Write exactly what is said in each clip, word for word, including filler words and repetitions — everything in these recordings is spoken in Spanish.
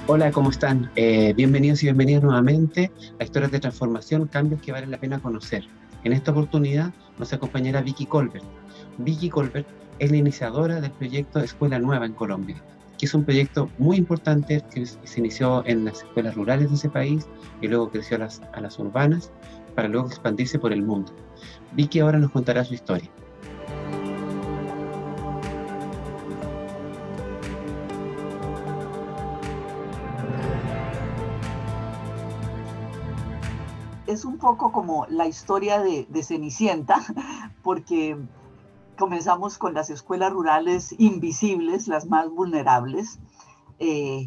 Hola, ¿cómo están? Eh, bienvenidos y bienvenidas nuevamente a Historias de Transformación, cambios que valen la pena conocer. En esta oportunidad nos acompañará Vicky Colbert. Vicky Colbert es la iniciadora del proyecto Escuela Nueva en Colombia, que es un proyecto muy importante que se inició en las escuelas rurales de ese país y luego creció a las, a las urbanas para luego expandirse por el mundo. Vicky ahora nos contará su historia. Es un poco como la historia de, de Cenicienta, porque comenzamos con las escuelas rurales invisibles, las más vulnerables, eh,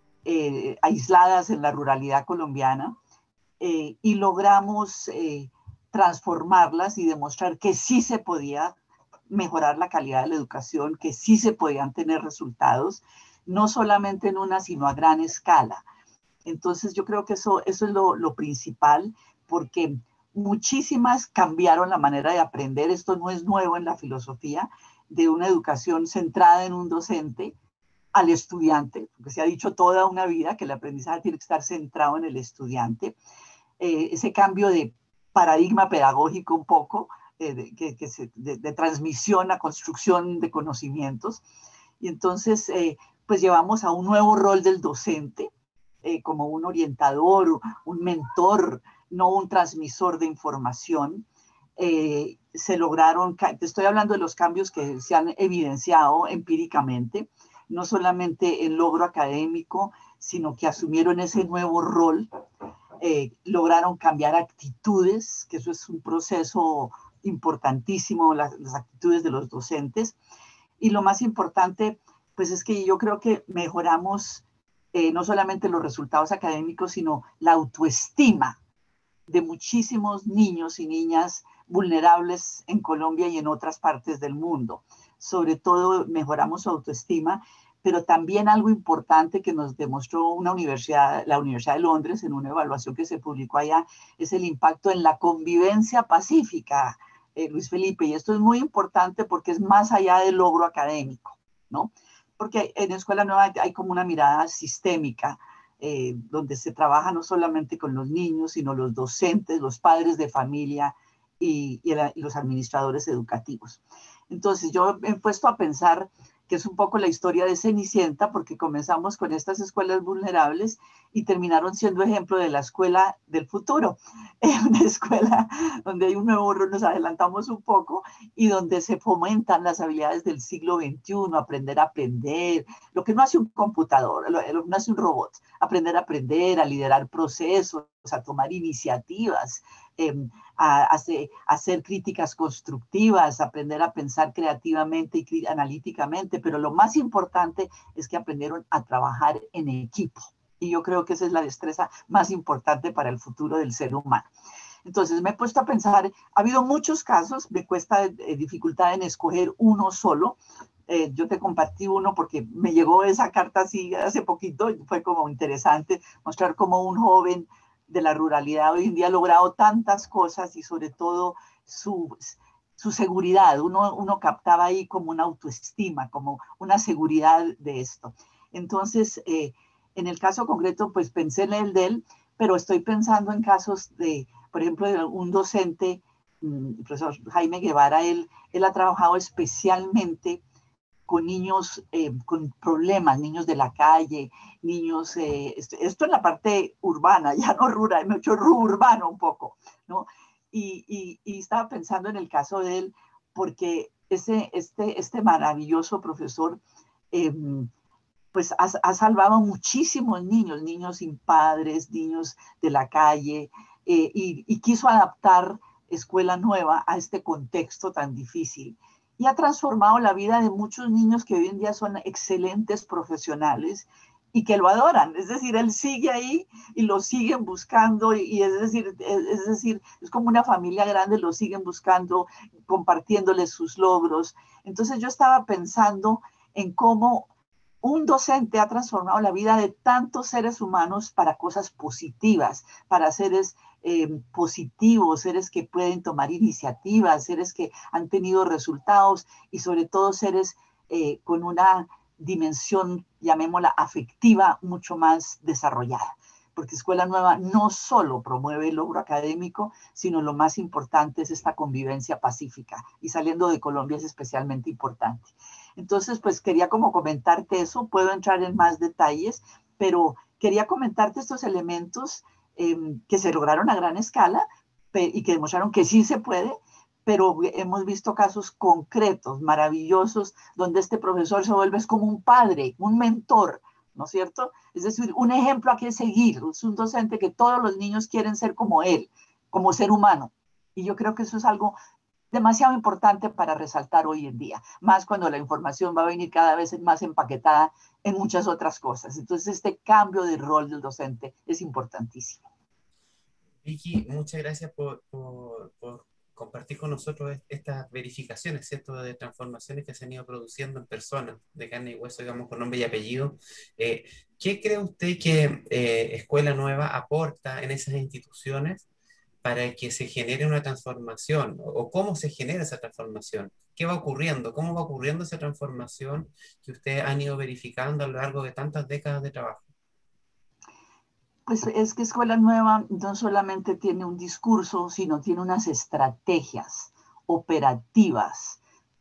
eh, aisladas en la ruralidad colombiana, eh, y logramos eh, transformarlas y demostrar que sí se podía mejorar la calidad de la educación, que sí se podían tener resultados, no solamente en una, sino a gran escala. Entonces yo creo que eso, eso es lo, lo principal, porque muchísimas cambiaron la manera de aprender. Esto no es nuevo en la filosofía de una educación centrada en un docente al estudiante, porque se ha dicho toda una vida que el aprendizaje tiene que estar centrado en el estudiante. Eh, ese cambio de paradigma pedagógico un poco, eh, de, que, que se, de, de, transmisión a construcción de conocimientos. Y entonces, eh, pues llevamos a un nuevo rol del docente, eh, como un orientador, un mentor, no un transmisor de información. Eh, se lograron, te estoy hablando de los cambios que se han evidenciado empíricamente, no solamente el logro académico, sino que asumieron ese nuevo rol, eh, lograron cambiar actitudes, que eso es un proceso importantísimo, las, las actitudes de los docentes. Y lo más importante, pues es que yo creo que mejoramos eh, no solamente los resultados académicos, sino la autoestima de muchísimos niños y niñas vulnerables en Colombia y en otras partes del mundo. Sobre todo mejoramos su autoestima, pero también algo importante que nos demostró una universidad, la Universidad de Londres, en una evaluación que se publicó allá, es el impacto en la convivencia pacífica, eh, Luis Felipe. Y esto es muy importante porque es más allá del logro académico, ¿no? Porque en Escuela Nueva hay como una mirada sistémica, eh, donde se trabaja no solamente con los niños, sino los docentes, los padres de familia y, y, la, y los administradores educativos. Entonces yo me he puesto a pensar que es un poco la historia de Cenicienta, porque comenzamos con estas escuelas vulnerables y terminaron siendo ejemplo de la escuela del futuro, una escuela donde hay un nuevo rol, nos adelantamos un poco, y donde se fomentan las habilidades del siglo veintiuno, aprender a aprender, lo que no hace un computador, lo, lo que no hace un robot, aprender a aprender, a liderar procesos, a tomar iniciativas, eh, a, a, hacer, a, hacer críticas constructivas, aprender a pensar creativamente y analíticamente, pero lo más importante es que aprendieron a trabajar en equipo. Y yo creo que esa es la destreza más importante para el futuro del ser humano. Entonces me he puesto a pensar, ha habido muchos casos, me cuesta eh, dificultad en escoger uno solo. Eh, yo te compartí uno porque me llegó esa carta así hace poquito, y fue como interesante mostrar cómo un joven de la ruralidad hoy en día ha logrado tantas cosas y sobre todo su, su seguridad. Uno, uno captaba ahí como una autoestima, como una seguridad de esto. Entonces, eh, en el caso concreto, pues pensé en el de él, pero estoy pensando en casos de, por ejemplo, de un docente, el profesor Jaime Guevara, él, él ha trabajado especialmente con niños eh, con problemas, niños de la calle, niños, eh, esto, esto en la parte urbana, ya no rural, me he hecho urbano un poco, ¿no? Y, y, y estaba pensando en el caso de él, porque ese, este, este maravilloso profesor, eh, pues ha, ha, salvado muchísimos niños, niños sin padres, niños de la calle, eh, y, y quiso adaptar Escuela Nueva a este contexto tan difícil. Y ha transformado la vida de muchos niños que hoy en día son excelentes profesionales y que lo adoran. Es decir, él sigue ahí y lo siguen buscando, y, y es decir, es, es decir, es como una familia grande, lo siguen buscando, compartiéndoles sus logros. Entonces yo estaba pensando en cómo un docente ha transformado la vida de tantos seres humanos para cosas positivas, para seres eh, positivos, seres que pueden tomar iniciativas, seres que han tenido resultados y sobre todo seres eh, con una dimensión, llamémosla afectiva, mucho más desarrollada. Porque Escuela Nueva no solo promueve el logro académico, sino lo más importante es esta convivencia pacífica. Y saliendo de Colombia es especialmente importante. Entonces, pues quería como comentarte eso. Puedo entrar en más detalles, pero quería comentarte estos elementos eh, que se lograron a gran escala y que demostraron que sí se puede, pero hemos visto casos concretos, maravillosos, donde este profesor se vuelve como un padre, un mentor, ¿no es cierto? Es decir, un ejemplo a que seguir. Es un docente que todos los niños quieren ser como él, como ser humano. Y yo creo que eso es algo demasiado importante para resaltar hoy en día, más cuando la información va a venir cada vez más empaquetada en muchas otras cosas. Entonces, este cambio de rol del docente es importantísimo. Vicky, muchas gracias por, por, por compartir con nosotros estas verificaciones, ¿cierto?, de transformaciones que se han ido produciendo en personas de carne y hueso, digamos, con nombre y apellido. Eh, ¿Qué cree usted que eh, Escuela Nueva aporta en esas instituciones para que se genere una transformación? ¿O, o cómo se genera esa transformación? ¿Qué va ocurriendo? ¿Cómo va ocurriendo esa transformación que ustedes han ido verificando a lo largo de tantas décadas de trabajo? Pues es que Escuela Nueva no solamente tiene un discurso, sino tiene unas estrategias operativas,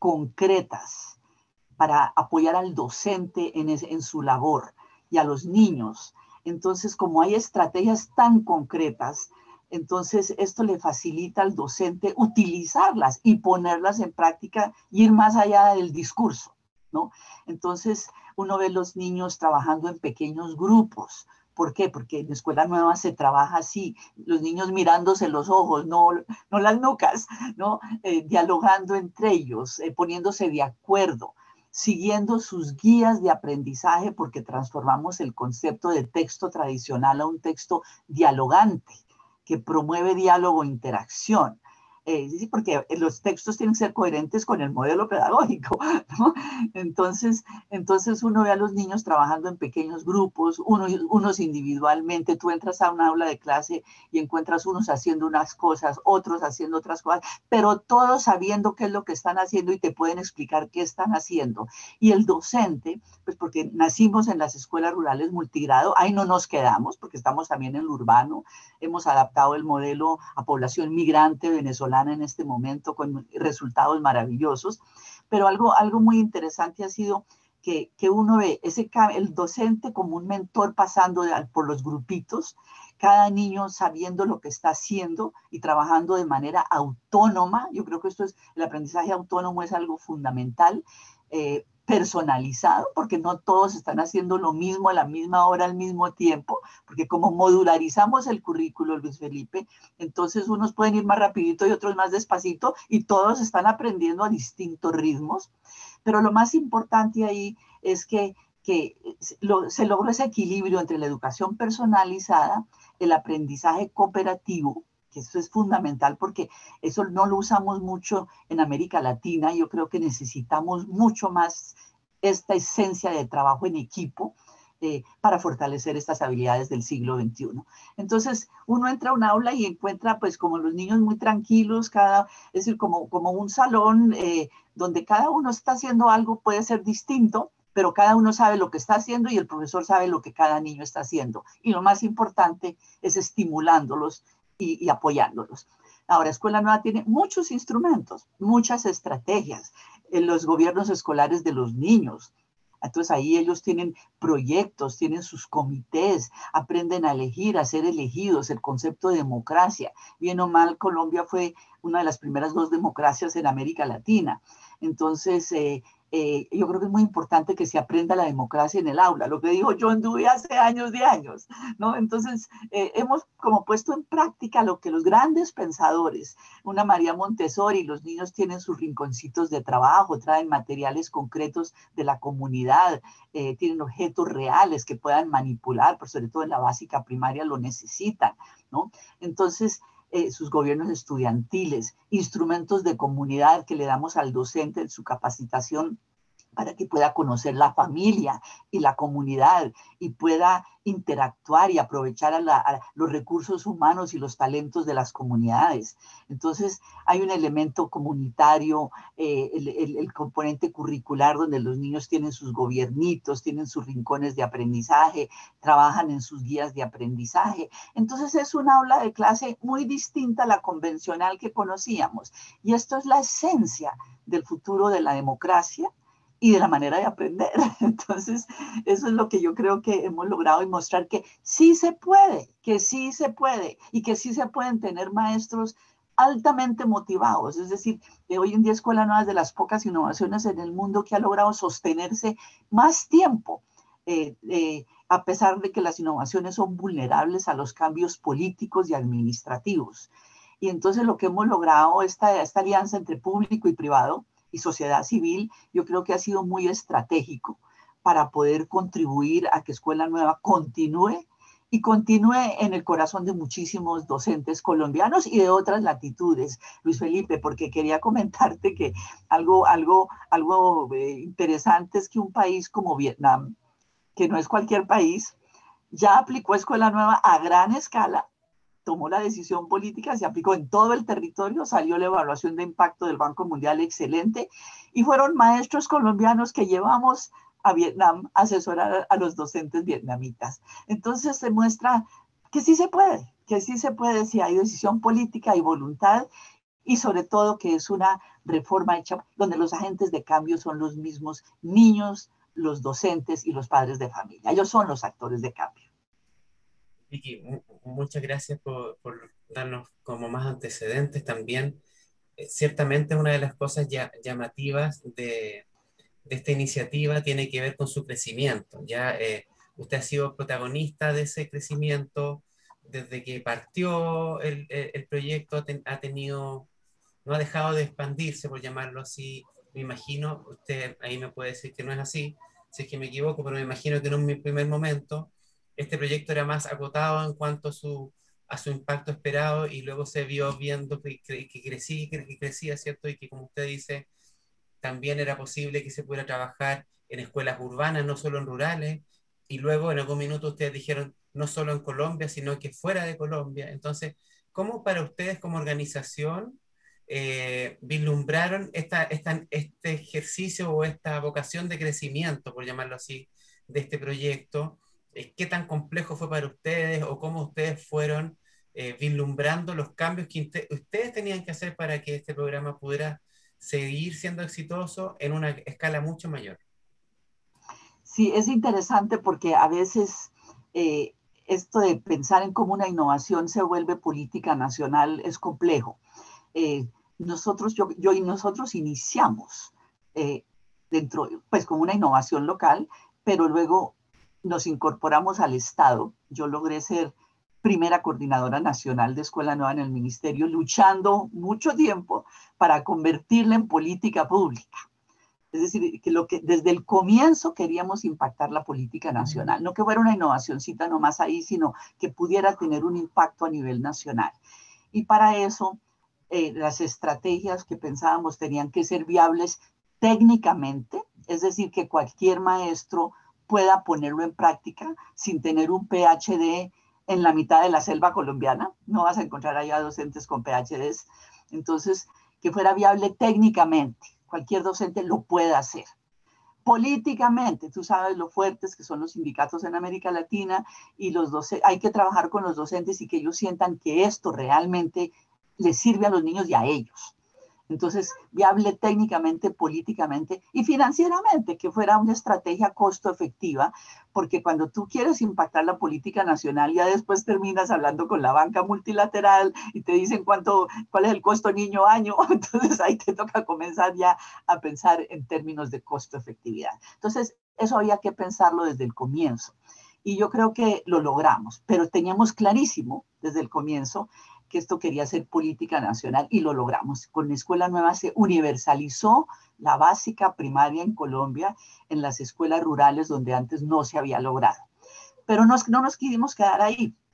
concretas, para apoyar al docente en, en su labor y a los niños. Entonces, como hay estrategias tan concretas, entonces esto le facilita al docente utilizarlas y ponerlas en práctica y ir más allá del discurso, ¿no? Entonces, uno ve los niños trabajando en pequeños grupos. ¿Por qué? Porque en Escuela Nueva se trabaja así, los niños mirándose los ojos, no, no las nucas, ¿no? Eh, dialogando entre ellos, eh, poniéndose de acuerdo, siguiendo sus guías de aprendizaje, porque transformamos el concepto de texto tradicional a un texto dialogante, que promueve diálogo e interacción. Eh, sí, porque los textos tienen que ser coherentes con el modelo pedagógico, ¿no? Entonces, entonces uno ve a los niños trabajando en pequeños grupos, unos, unos individualmente. Tú entras a un aula de clase y encuentras unos haciendo unas cosas, otros haciendo otras cosas, pero todos sabiendo qué es lo que están haciendo y te pueden explicar qué están haciendo. Y el docente, pues porque nacimos en las escuelas rurales multigrado, ahí no nos quedamos, porque estamos también en lo urbano, hemos adaptado el modelo a población migrante venezolana en este momento con resultados maravillosos, pero algo, algo muy interesante ha sido que, que uno ve ese, el docente como un mentor pasando de, por los grupitos, cada niño sabiendo lo que está haciendo y trabajando de manera autónoma. Yo creo que esto es, el aprendizaje autónomo es algo fundamental, eh, personalizado, porque no todos están haciendo lo mismo a la misma hora, al mismo tiempo, porque como modularizamos el currículo, Luis Felipe, entonces unos pueden ir más rapidito y otros más despacito y todos están aprendiendo a distintos ritmos. Pero lo más importante ahí es que, que lo, se logró ese equilibrio entre la educación personalizada, el aprendizaje cooperativo, que eso es fundamental porque eso no lo usamos mucho en América Latina. Yo creo que necesitamos mucho más esta esencia de trabajo en equipo eh, para fortalecer estas habilidades del siglo veintiuno. Entonces, uno entra a un aula y encuentra, pues, como los niños muy tranquilos, cada, es decir, como, como un salón eh, donde cada uno está haciendo algo, puede ser distinto, pero cada uno sabe lo que está haciendo y el profesor sabe lo que cada niño está haciendo. Y lo más importante es estimulándolos y, y apoyándolos. Ahora, Escuela Nueva tiene muchos instrumentos, muchas estrategias en los gobiernos escolares de los niños. Entonces ahí ellos tienen proyectos, tienen sus comités, aprenden a elegir, a ser elegidos, el concepto de democracia. Bien o mal, Colombia fue una de las primeras dos democracias en América Latina. Entonces, eh, eh, yo creo que es muy importante que se aprenda la democracia en el aula, lo que dijo John Dewey hace años de años, ¿no? Entonces, eh, hemos como puesto en práctica lo que los grandes pensadores, una María Montessori, los niños tienen sus rinconcitos de trabajo, traen materiales concretos de la comunidad, eh, tienen objetos reales que puedan manipular, pero sobre todo en la básica primaria lo necesitan, ¿no? Entonces, Eh, sus gobiernos estudiantiles, instrumentos de comunidad que le damos al docente en su capacitación para que pueda conocer la familia y la comunidad y pueda interactuar y aprovechar a, la, a los recursos humanos y los talentos de las comunidades. Entonces, hay un elemento comunitario, eh, el, el, el componente curricular, donde los niños tienen sus gobiernitos, tienen sus rincones de aprendizaje, trabajan en sus guías de aprendizaje. Entonces, es un aula de clase muy distinta a la convencional que conocíamos. Y esto es la esencia del futuro de la democracia y de la manera de aprender. Entonces, eso es lo que yo creo que hemos logrado y mostrar que sí se puede, que sí se puede y que sí se pueden tener maestros altamente motivados. Es decir, que hoy en día Escuela Nueva es de las pocas innovaciones en el mundo que ha logrado sostenerse más tiempo, eh, eh, a pesar de que las innovaciones son vulnerables a los cambios políticos y administrativos. Y entonces lo que hemos logrado, esta, esta alianza entre público y privado, y sociedad civil, yo creo que ha sido muy estratégico para poder contribuir a que Escuela Nueva continúe y continúe en el corazón de muchísimos docentes colombianos y de otras latitudes, Luis Felipe, porque quería comentarte que algo, algo, algo eh, interesante es que un país como Vietnam, que no es cualquier país, ya aplicó Escuela Nueva a gran escala, tomó la decisión política, se aplicó en todo el territorio, salió la evaluación de impacto del Banco Mundial excelente y fueron maestros colombianos que llevamos a Vietnam a asesorar a los docentes vietnamitas. Entonces se muestra que sí se puede, que sí se puede si hay decisión política y voluntad y sobre todo que es una reforma hecha donde los agentes de cambio son los mismos niños, los docentes y los padres de familia. Ellos son los actores de cambio. Vicky, muchas gracias por, por darnos como más antecedentes también. Eh, ciertamente una de las cosas ya, llamativas de, de esta iniciativa tiene que ver con su crecimiento. Ya eh, usted ha sido protagonista de ese crecimiento desde que partió el, el, el proyecto, ha, ten, ha tenido, no ha dejado de expandirse, por llamarlo así. Me imagino, usted ahí me puede decir que no es así, si es que me equivoco, pero me imagino que en un primer momento este proyecto era más acotado en cuanto a su, a su impacto esperado y luego se vio viendo que, que, que crecía, que, que crecía, ¿cierto? Y que, como usted dice, también era posible que se pudiera trabajar en escuelas urbanas, no solo en rurales, y luego en algún minuto ustedes dijeron no solo en Colombia, sino que fuera de Colombia. Entonces, ¿cómo para ustedes como organización eh, vislumbraron esta, esta, este ejercicio o esta vocación de crecimiento, por llamarlo así, de este proyecto? ¿Qué tan complejo fue para ustedes o cómo ustedes fueron eh, vislumbrando los cambios que ustedes tenían que hacer para que este programa pudiera seguir siendo exitoso en una escala mucho mayor? Sí, es interesante porque a veces eh, esto de pensar en cómo una innovación se vuelve política nacional es complejo. Eh, nosotros, yo, yo y nosotros iniciamos eh, dentro, pues como una innovación local, pero luego nos incorporamos al Estado. Yo logré ser primera coordinadora nacional de Escuela Nueva en el ministerio, luchando mucho tiempo para convertirla en política pública. Es decir, que, lo que desde el comienzo queríamos impactar la política nacional, no que fuera una innovacioncita nomás ahí, sino que pudiera tener un impacto a nivel nacional. Y para eso, eh, las estrategias que pensábamos tenían que ser viables técnicamente, es decir, que cualquier maestro pueda ponerlo en práctica sin tener un P H D en la mitad de la selva colombiana. No vas a encontrar allá docentes con P H Ds. Entonces, que fuera viable técnicamente. Cualquier docente lo puede hacer. Políticamente, tú sabes lo fuertes que son los sindicatos en América Latina y los docentes, hay que trabajar con los docentes y que ellos sientan que esto realmente les sirve a los niños y a ellos. Entonces, viable técnicamente, políticamente y financieramente, que fuera una estrategia costo efectiva, porque cuando tú quieres impactar la política nacional, ya después terminas hablando con la banca multilateral y te dicen cuánto, cuál es el costo niño año, entonces ahí te toca comenzar ya a pensar en términos de costo efectividad. Entonces, eso había que pensarlo desde el comienzo. Y yo creo que lo logramos, pero teníamos clarísimo desde el comienzo que esto quería ser política nacional y lo logramos. Con Escuela Nueva se universalizó la básica primaria en Colombia en las escuelas rurales donde antes no se había logrado. Pero nos, no nos quisimos quedar ahí.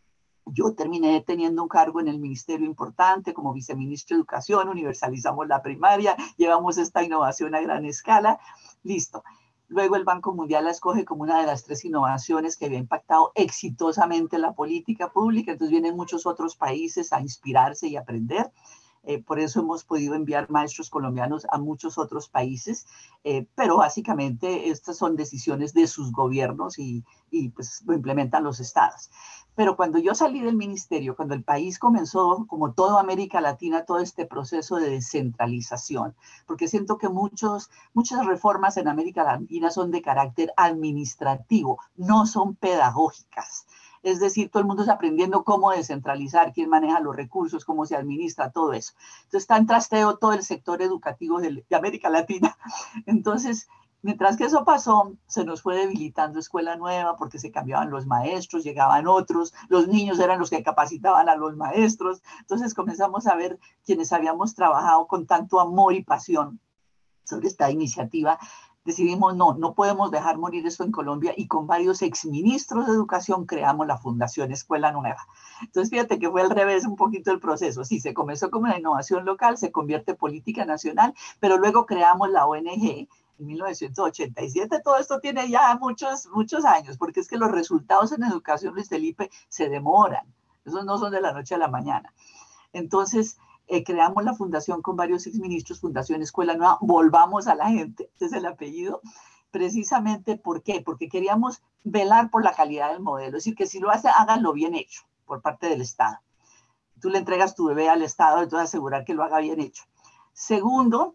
Yo terminé teniendo un cargo en el ministerio importante como viceministro de Educación, universalizamos la primaria, llevamos esta innovación a gran escala, listo. Luego el Banco Mundial la escoge como una de las tres innovaciones que había impactado exitosamente la política pública, entonces vienen muchos otros países a inspirarse y aprender. Eh, por eso hemos podido enviar maestros colombianos a muchos otros países, eh, pero básicamente estas son decisiones de sus gobiernos y, y pues lo implementan los estados. Pero cuando yo salí del ministerio, cuando el país comenzó, como toda América Latina, todo este proceso de descentralización, porque siento que muchos, muchas reformas en América Latina son de carácter administrativo, no son pedagógicas. Es decir, todo el mundo está aprendiendo cómo descentralizar, quién maneja los recursos, cómo se administra, todo eso. Entonces está en trasteo todo el sector educativo de, de América Latina. Entonces, mientras que eso pasó, se nos fue debilitando Escuela Nueva porque se cambiaban los maestros, llegaban otros, los niños eran los que capacitaban a los maestros. Entonces comenzamos a ver quienes habíamos trabajado con tanto amor y pasión sobre esta iniciativa, decidimos no, no podemos dejar morir esto en Colombia y con varios exministros de educación creamos la Fundación Escuela Nueva. Entonces fíjate que fue al revés un poquito el proceso. Sí, se comenzó como una innovación local, se convierte en política nacional, pero luego creamos la O N G en mil novecientos ochenta y siete. Todo esto tiene ya muchos, muchos años, porque es que los resultados en educación, Luis Felipe, se demoran. Esos no son de la noche a la mañana. Entonces, Eh, creamos la fundación con varios exministros, Fundación Escuela Nueva, volvamos a la gente, ese es el apellido, precisamente, ¿por qué? Porque queríamos velar por la calidad del modelo, es decir, que si lo hacen, háganlo bien hecho por parte del Estado. Tú le entregas tu bebé al Estado, entonces asegurar que lo haga bien hecho. Segundo,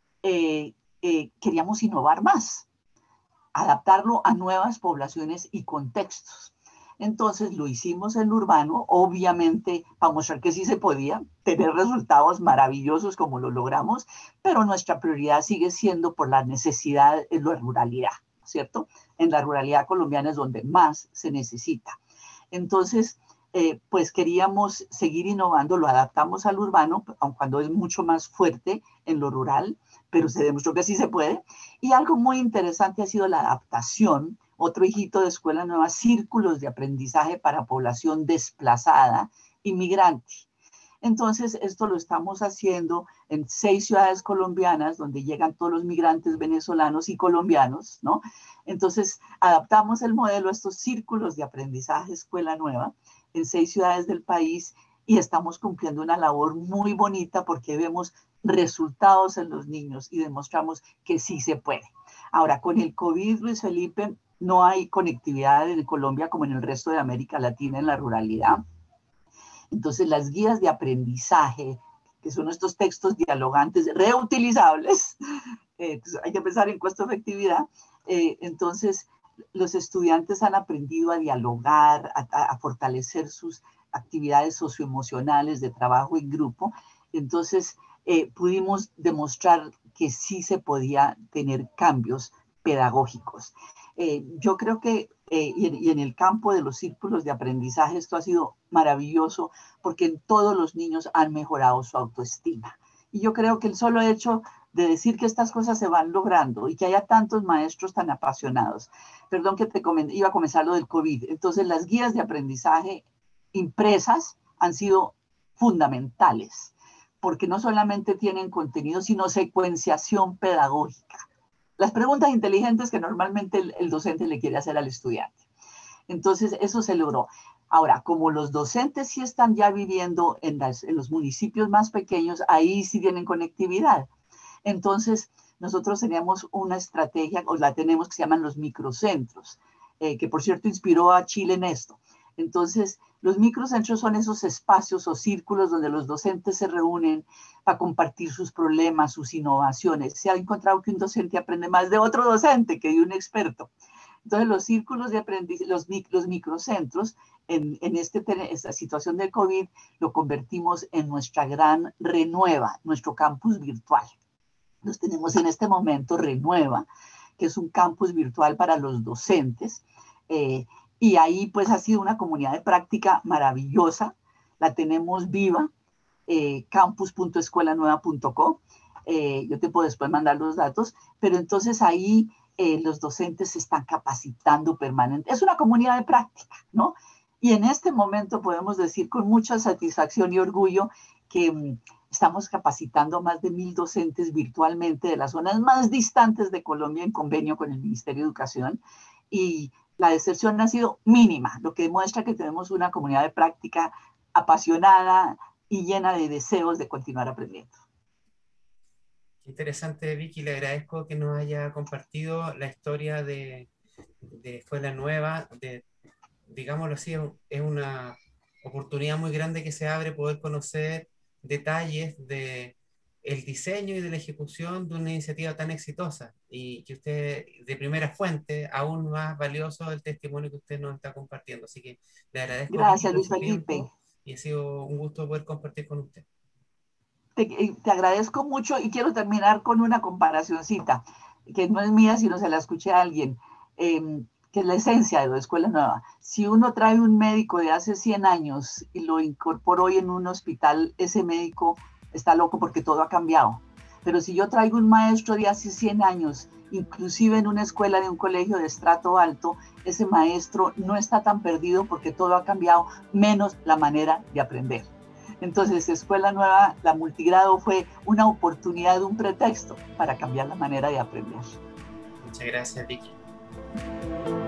eh, eh, queríamos innovar más, adaptarlo a nuevas poblaciones y contextos. Entonces lo hicimos en lo urbano, obviamente para mostrar que sí se podía tener resultados maravillosos como lo logramos, pero nuestra prioridad sigue siendo por la necesidad en la ruralidad, ¿cierto? En la ruralidad colombiana es donde más se necesita. Entonces, eh, pues queríamos seguir innovando, lo adaptamos al urbano, aun cuando es mucho más fuerte en lo rural, pero se demostró que sí se puede. Y algo muy interesante ha sido la adaptación. Otro hijito de Escuela Nueva, círculos de aprendizaje para población desplazada, inmigrante. Entonces, esto lo estamos haciendo en seis ciudades colombianas, donde llegan todos los migrantes venezolanos y colombianos, ¿no? Entonces, adaptamos el modelo a estos círculos de aprendizaje Escuela Nueva en seis ciudades del país y estamos cumpliendo una labor muy bonita porque vemos resultados en los niños y demostramos que sí se puede. Ahora, con el COVID, Luis Felipe, no hay conectividad en Colombia como en el resto de América Latina en la ruralidad. Entonces, las guías de aprendizaje, que son estos textos dialogantes reutilizables, eh, pues hay que pensar en costo-efectividad, eh, entonces los estudiantes han aprendido a dialogar, a, a fortalecer sus actividades socioemocionales de trabajo en grupo. Entonces, eh, pudimos demostrar que sí se podía tener cambios pedagógicos. Eh, yo creo que, eh, y, en, y en el campo de los círculos de aprendizaje, esto ha sido maravilloso porque en todos los niños han mejorado su autoestima. Y yo creo que el solo hecho de decir que estas cosas se van logrando y que haya tantos maestros tan apasionados. Perdón que te iba a comenzar lo del COVID. Entonces, las guías de aprendizaje impresas han sido fundamentales porque no solamente tienen contenido, sino secuenciación pedagógica. Las preguntas inteligentes que normalmente el, el docente le quiere hacer al estudiante. Entonces, eso se logró. Ahora, como los docentes sí están ya viviendo en, las, en los municipios más pequeños, ahí sí tienen conectividad. Entonces, nosotros teníamos una estrategia, o la tenemos, que se llaman los microcentros, eh, que por cierto inspiró a Chile en esto. Entonces, los microcentros son esos espacios o círculos donde los docentes se reúnen para compartir sus problemas, sus innovaciones. Se ha encontrado que un docente aprende más de otro docente que de un experto. Entonces, los círculos de aprendizaje, los, los microcentros, en, en este, esta situación del COVID, lo convertimos en nuestra gran Renueva, nuestro campus virtual. Los tenemos en este momento Renueva, que es un campus virtual para los docentes, eh, y ahí pues ha sido una comunidad de práctica maravillosa, la tenemos viva, eh, campus punto escuela nueva punto co, eh, yo te puedo después mandar los datos, pero entonces ahí eh, los docentes se están capacitando permanentemente, es una comunidad de práctica, ¿no? Y en este momento podemos decir con mucha satisfacción y orgullo que um, estamos capacitando a más de mil docentes virtualmente de las zonas más distantes de Colombia en convenio con el Ministerio de Educación, y la deserción ha sido mínima, lo que demuestra que tenemos una comunidad de práctica apasionada y llena de deseos de continuar aprendiendo. Interesante, Vicky, le agradezco que nos haya compartido la historia de, de Escuela Nueva, de, digámoslo así, es una oportunidad muy grande que se abre poder conocer detalles de el diseño y de la ejecución de una iniciativa tan exitosa, y que usted, de primera fuente, aún más valioso el testimonio que usted nos está compartiendo. Así que le agradezco. Gracias, Luis Felipe. Y ha sido un gusto poder compartir con usted. Te, te agradezco mucho, y quiero terminar con una comparacioncita, que no es mía, sino se la escuché a alguien, eh, que es la esencia de la Escuela Nueva. Si uno trae un médico de hace cien años y lo incorpora hoy en un hospital, ese médico está loco porque todo ha cambiado. Pero si yo traigo un maestro de hace cien años, inclusive en una escuela de un colegio de estrato alto, ese maestro no está tan perdido porque todo ha cambiado, menos la manera de aprender. Entonces, Escuela Nueva, la multigrado, fue una oportunidad, un pretexto para cambiar la manera de aprender. Muchas gracias, Vicky.